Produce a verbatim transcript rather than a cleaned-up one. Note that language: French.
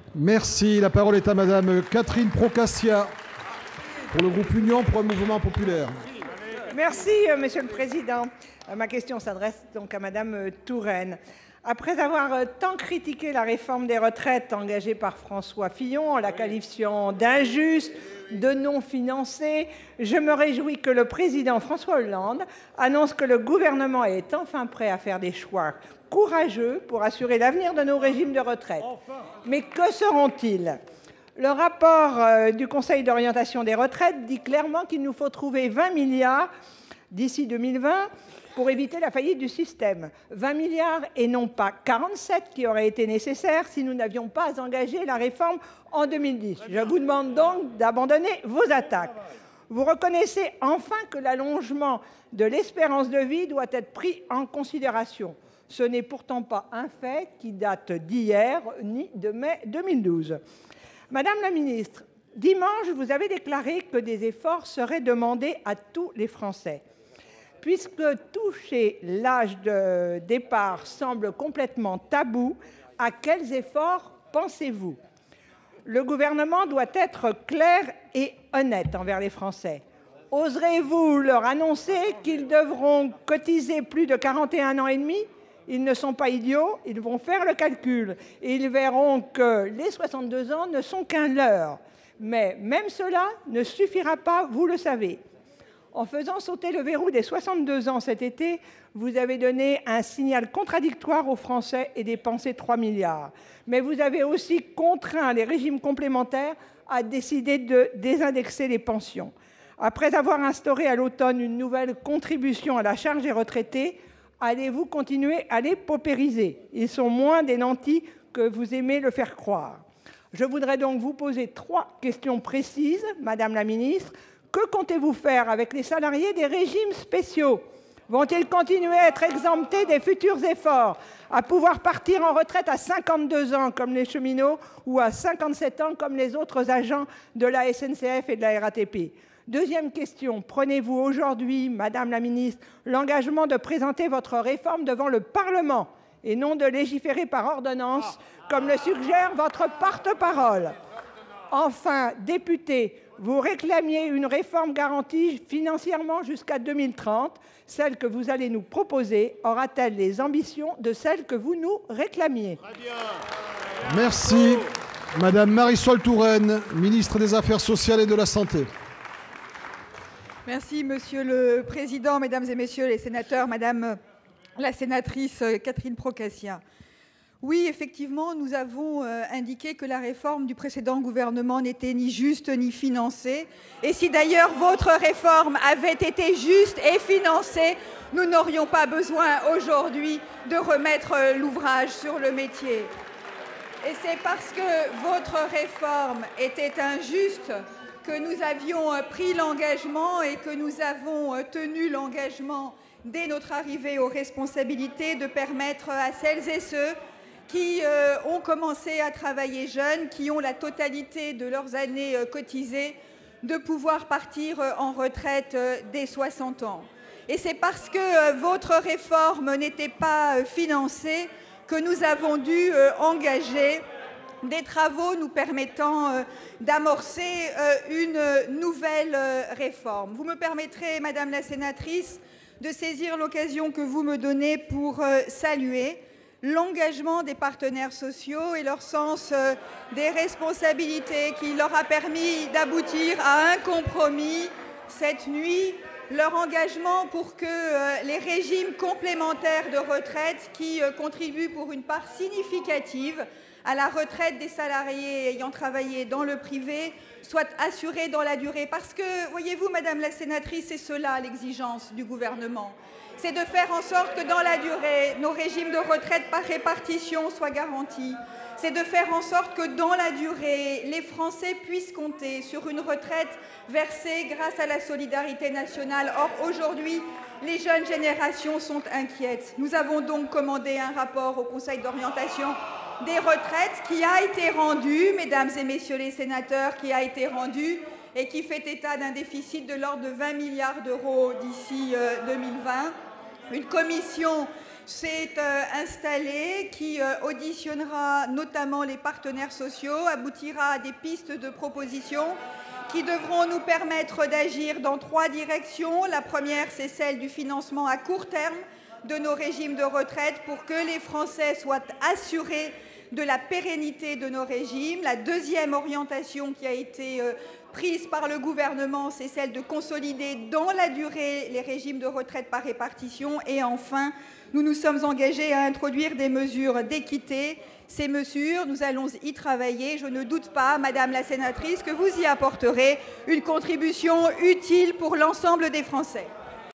Merci. La parole est à Madame Catherine Procaccia pour le groupe Union pour un mouvement populaire. Merci, Monsieur le Président. Ma question s'adresse donc à Madame Touraine. Après avoir tant critiqué la réforme des retraites engagée par François Fillon, en la qualifiant d'injuste, de non financée, je me réjouis que le président François Hollande annonce que le gouvernement est enfin prêt à faire des choix courageux pour assurer l'avenir de nos régimes de retraite. Mais que seront-ils ? Le rapport euh, du Conseil d'orientation des retraites dit clairement qu'il nous faut trouver vingt milliards d'ici deux mille vingt pour éviter la faillite du système. vingt milliards et non pas quarante-sept qui auraient été nécessaires si nous n'avions pas engagé la réforme en deux mille dix. Je vous demande donc d'abandonner vos attaques. Vous reconnaissez enfin que l'allongement de l'espérance de vie doit être pris en considération. Ce n'est pourtant pas un fait qui date d'hier ni de mai deux mille douze. Madame la ministre, dimanche, vous avez déclaré que des efforts seraient demandés à tous les Français. Puisque toucher l'âge de départ semble complètement tabou, à quels efforts pensez-vous? Le gouvernement doit être clair et honnête envers les Français. Oserez-vous leur annoncer qu'ils devront cotiser plus de quarante et un ans et demi? Ils ne sont pas idiots, ils vont faire le calcul et ils verront que les soixante-deux ans ne sont qu'un leurre. Mais même cela ne suffira pas, vous le savez. En faisant sauter le verrou des soixante-deux ans cet été, vous avez donné un signal contradictoire aux Français et dépensé trois milliards. Mais vous avez aussi contraint les régimes complémentaires à décider de désindexer les pensions. Après avoir instauré à l'automne une nouvelle contribution à la charge des retraités, allez-vous continuer à les paupériser? Ils sont moins des nantis que vous aimez le faire croire. Je voudrais donc vous poser trois questions précises, Madame la Ministre. Que comptez-vous faire avec les salariés des régimes spéciaux? Vont-ils continuer à être exemptés des futurs efforts, à pouvoir partir en retraite à cinquante-deux ans comme les cheminots ou à cinquante-sept ans comme les autres agents de la S N C F et de la R A T P? Deuxième question, prenez-vous aujourd'hui, Madame la Ministre, l'engagement de présenter votre réforme devant le Parlement et non de légiférer par ordonnance, comme le suggère votre porte-parole? Enfin, député, vous réclamiez une réforme garantie financièrement jusqu'à deux mille trente. Celle que vous allez nous proposer aura-t-elle les ambitions de celle que vous nous réclamiez? Merci. Madame Marisol Touraine, ministre des Affaires sociales et de la Santé. Merci, Monsieur le Président, Mesdames et Messieurs les sénateurs, Madame la sénatrice Catherine Procaccia. Oui, effectivement, nous avons euh, indiqué que la réforme du précédent gouvernement n'était ni juste ni financée. Et si d'ailleurs votre réforme avait été juste et financée, nous n'aurions pas besoin aujourd'hui de remettre euh, l'ouvrage sur le métier. Et c'est parce que votre réforme était injuste que nous avions euh, pris l'engagement et que nous avons euh, tenu l'engagement dès notre arrivée aux responsabilités de permettre à celles et ceux qui euh, ont commencé à travailler jeunes, qui ont la totalité de leurs années euh, cotisées, de pouvoir partir euh, en retraite euh, dès soixante ans. Et c'est parce que euh, votre réforme n'était pas euh, financée que nous avons dû euh, engager des travaux nous permettant euh, d'amorcer euh, une nouvelle euh, réforme. Vous me permettrez, Madame la sénatrice, de saisir l'occasion que vous me donnez pour euh, saluer l'engagement des partenaires sociaux et leur sens euh, des responsabilités qui leur a permis d'aboutir à un compromis cette nuit, leur engagement pour que euh, les régimes complémentaires de retraite qui euh, contribuent pour une part significative à la retraite des salariés ayant travaillé dans le privé soient assurés dans la durée. Parce que, voyez-vous, Madame la sénatrice, c'est cela l'exigence du gouvernement. C'est de faire en sorte que dans la durée, nos régimes de retraite par répartition soient garantis. C'est de faire en sorte que dans la durée, les Français puissent compter sur une retraite versée grâce à la solidarité nationale. Or, aujourd'hui, les jeunes générations sont inquiètes. Nous avons donc commandé un rapport au Conseil d'orientation des retraites qui a été rendu, mesdames et messieurs les sénateurs, qui a été rendu et qui fait état d'un déficit de l'ordre de vingt milliards d'euros d'ici euh, deux mille vingt. Une commission s'est euh, installé, qui euh, auditionnera notamment les partenaires sociaux, aboutira à des pistes de propositions qui devront nous permettre d'agir dans trois directions. La première, c'est celle du financement à court terme de nos régimes de retraite pour que les Français soient assurés de la pérennité de nos régimes. La deuxième orientation qui a été euh, prise par le gouvernement, c'est celle de consolider dans la durée les régimes de retraite par répartition. Et enfin, nous nous sommes engagés à introduire des mesures d'équité. Ces mesures, nous allons y travailler. Je ne doute pas, Madame la sénatrice, que vous y apporterez une contribution utile pour l'ensemble des Français.